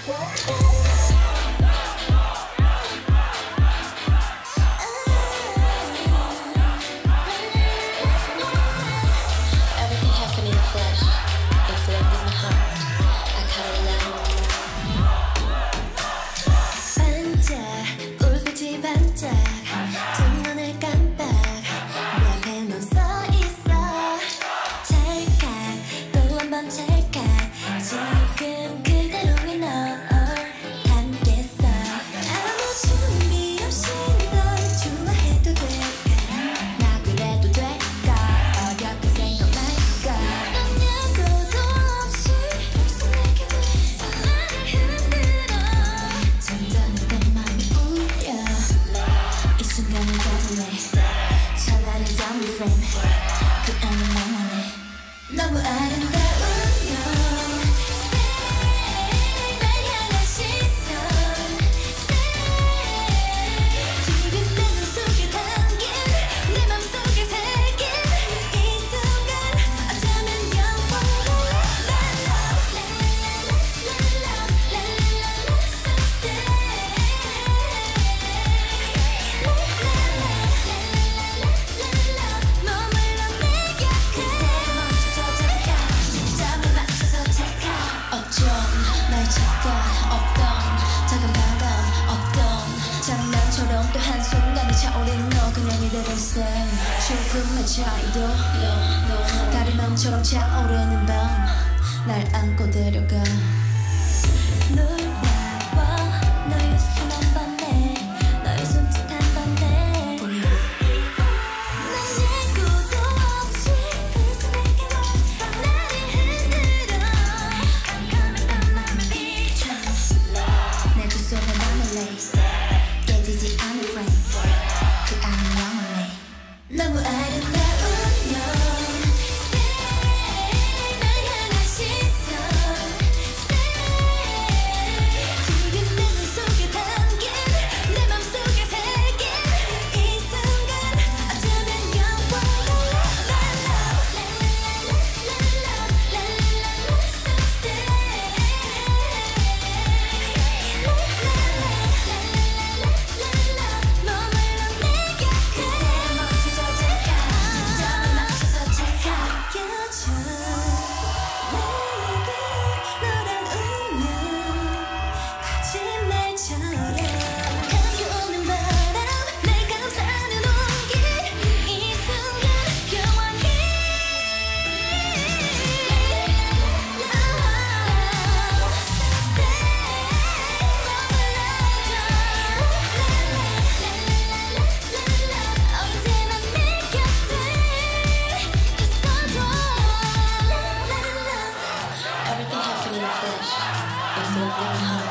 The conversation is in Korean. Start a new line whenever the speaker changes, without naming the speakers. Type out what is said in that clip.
너무 아름다운 너 날 향한 시선 지금 내 눈 속에 담긴 내 맘속에 새긴 이 순간 어쩌면 영원해 장난처럼 또 한순간에 차오른 너 그냥 이대로 stay 조금의 차이도 다른 맘처럼 차오르는 밤 날 안고 데려가 놀라워 너의 숨 한 번에 너의 손짓 한 번에 난 예고도 없이 그 손에게 왔어 나를 흔들어 깜깜했던 맘을 비춰 내 두 손에 맘을 lay 깨지지 않은 frame 그 안은 영원해 너무 아름다운 너 날 향한 시선 지금 내 눈 속에 담긴 내 맘속에 새긴 이 순간 어쩌면 영원해 Everything happened in the flesh. It's a real heart.